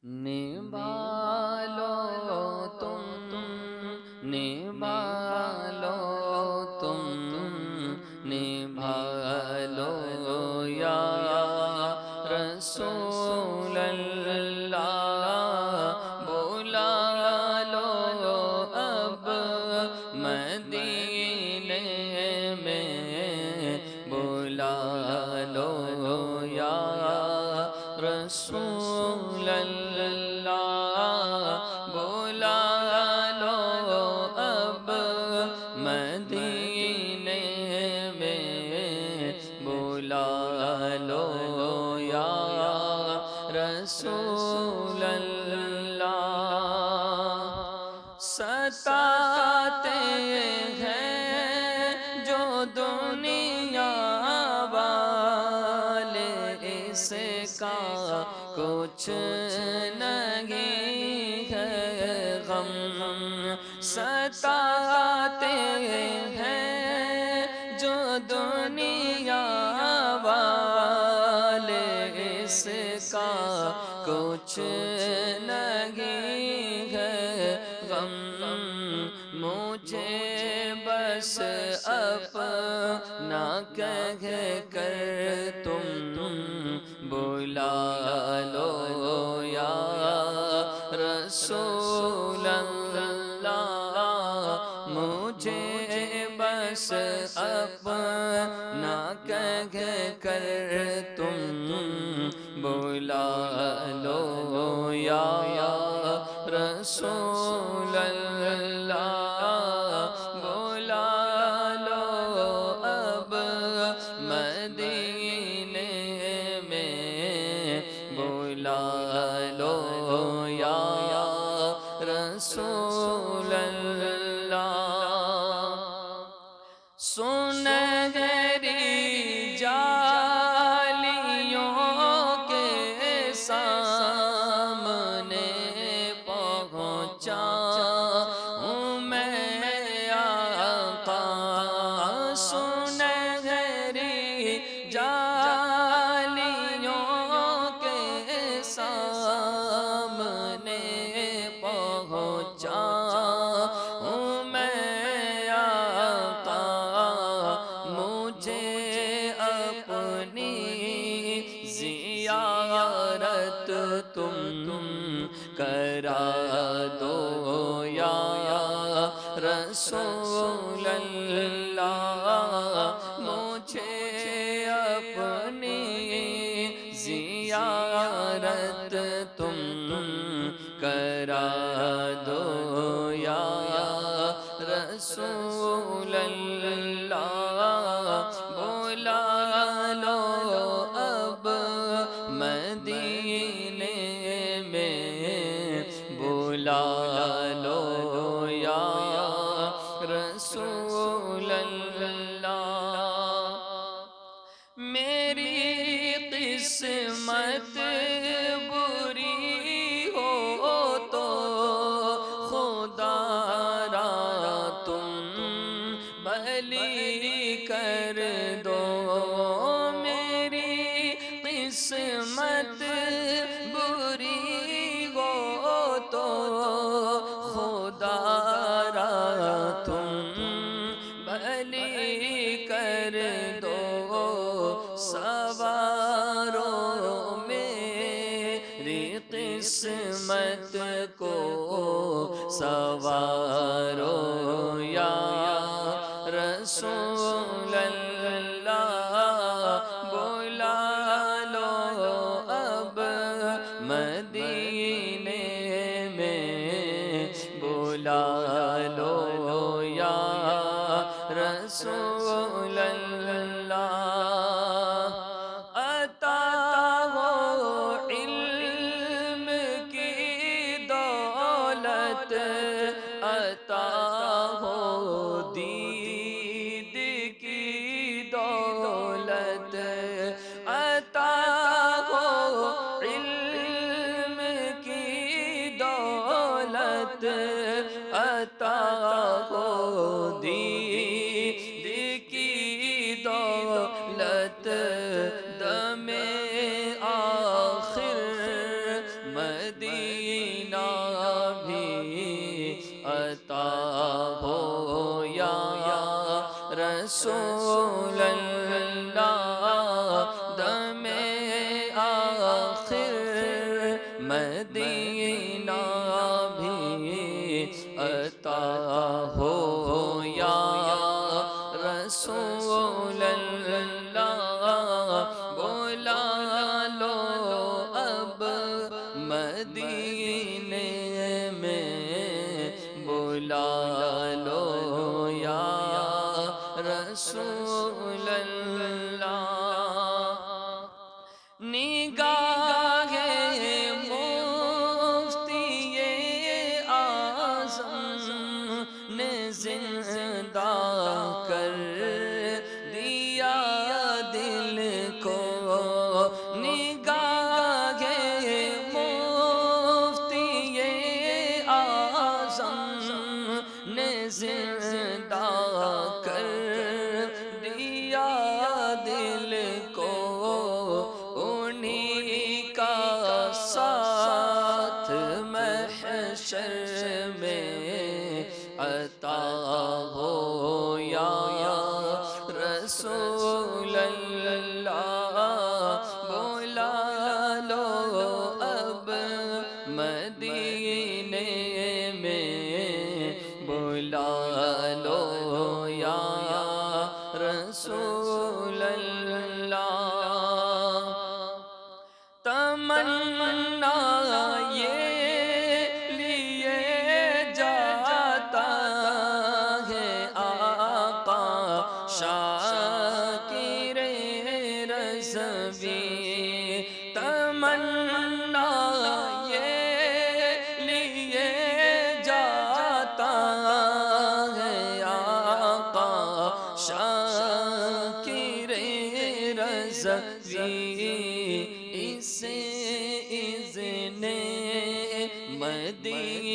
نبھالو تم، نبھالو تم، نبھالو یا رسول اللہ، بلا لو اب مدینے میں، بلا لو یا رسول اللہ، بلا لو اب مدینے میں، بلا لو یا رسول اللہ۔ ستاتے ہیں جو دنیا والے، اس کا کچھ نہیں ہے غم، ستاتے ہیں جو دنیا والے، اس کا کچھ نہیں ہے غم، مجھے بس اپنا کہہ کر تم بلا لو یا رسول اللہ، مجھے بس اپنا کہہ کر تم بلا لو یا رسول اللہ، بلا لو اب مدینے میں، بلا لو یا رسول اللہ۔ سنہری جالیوں کے سامنے پہنچا ہوں میں آقا، سنہری جالیوں کے سامنے پہنچا ہوں میں آقا، مجھے اپنی زیارت تم کرا دو یا رسول اللہ، مجھے اپنی زیارت تم کرا دو یا رسول اللہ، بلا لو اب مدینے میں، بلا لو یا رسول اللہ۔ میری قسمت بری ہو تو خدا را تم بھلی کر دو، میری قسمت بری ہو تو خدا را تم بھلی کر دو، سوارو میری قسمت کو، سوارو یا رسول اللہ، بلا لو اب مدینے میں، بلا لو یا رسول اللہ۔ عطا ہو علم کی دولت، عطا ہو دید کی دولت، عطا ہو علم کی دولت، عطا ہو دید کی دولت، دم آخر مدینے مدینہ بھی عطا ہو یا رسول اللہ، بلا لو اب مدینے میں، بلا لو یا رسول اللہ۔ نگاہ مفتی اعظم نے زندہ کر دیا دل کو، نگاہ مفتی اعظم نے زندہ کر دیا دل کو، انہی کا ساتھ محشر میں عطا ہو یا رسول اللہ، بلا لو اب مدینے میں، بلا لو یا رسول اللہ۔ تمنا یہ لیے جاتا ہے آقا شاکر رضوی، تمنا یہ لیے جاتا ہے آقا شاکر رضوی، اسے اذن مدینہ